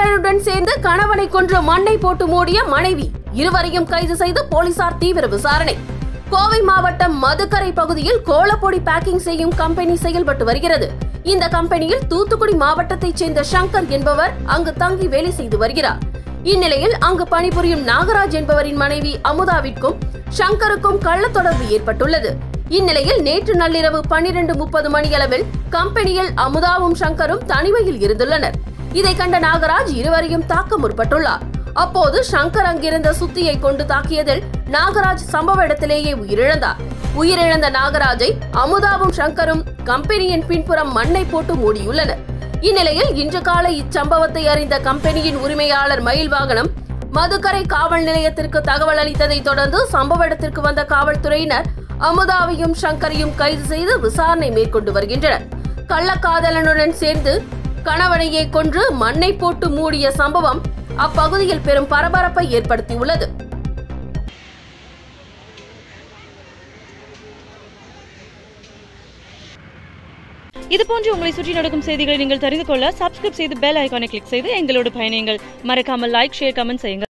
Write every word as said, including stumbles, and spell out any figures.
காதலனுடன் சேர்ந்து கணவனை கொன்று மண்ணை போட்டு மூடிய மனைவி, இருவரையும் கைது செய்து போலீசார் தீவிர விசாரணை. கோவை மாவட்டம் மதுக்கரை பகுதியில் கோலப்பொடி பேக்கிங் செய்யும் கம்பெனி செயல்பட்டு வருகிறது. இந்த கம்பெனியில் தூத்துக்குடி மாவட்டத்தைச் சேர்ந்த சங்கர் என்பவர் அங்கு தங்கி வேலை செய்து வருகிறார். இந்நிலையில் அங்கு பணிபுரியும் நாகராஜ் என்பவரின் மனைவி அமுதாவிற்கும் சங்கருக்கும் கள்ள தொடர்பு ஏற்பட்டுள்ளது. இந்நிலையில் நேற்று நள்ளிரவு பன்னிரண்டு முப்பது மணியளவில் கம்பெனியில் அமுதாவும் சங்கரும் தனிமையில் இருந்துள்ளனர். இதை கண்ட நாகராஜ் இருவரையும் தாக்க முற்பட்டுள்ளார். அப்போது சங்கர் அங்கிருந்த சுத்தியை கொண்டு தாக்கியதில் நாகராஜ் சம்பவ இடத்திலேயே உயிரிழந்தார். உயிரிழந்த நாகராஜை அமுதாவும் சங்கரும் கம்பெனியின் பின்புறம் மண்ணை போட்டு மூடியுள்ளனர். இந்நிலையில் இன்று காலை இச்சம்பவத்தை அறிந்த கம்பெனியின் உரிமையாளர் மயில்வாகனம் மதுக்கரை காவல் நிலையத்திற்கு தகவல் அளித்ததை தொடர்ந்து சம்பவ இடத்திற்கு வந்த காவல்துறையினர் அமுதாவையும் சங்கரையும் கைது செய்து விசாரணை மேற்கொண்டு வருகின்றனர். கள்ளக்காதலனுடன் சேர்ந்து கணவனையே கொன்று மண்ணை போட்டு மூடிய சம்பவம் அப்பகுதியில் பெரும் பரபரப்பை ஏற்படுத்தியுள்ளது. இதுபோன்று உங்களை சுற்றி நடக்கும் செய்திகளை நீங்கள் தெரிந்து கொள்ள சப்ஸ்கிரைப் செய்து பெல் ஐகானை கிளிக் செய்து எங்களோடு பயணியுங்கள். மறக்காமல் லைக், ஷேர், கமெண்ட் செய்யுங்கள்.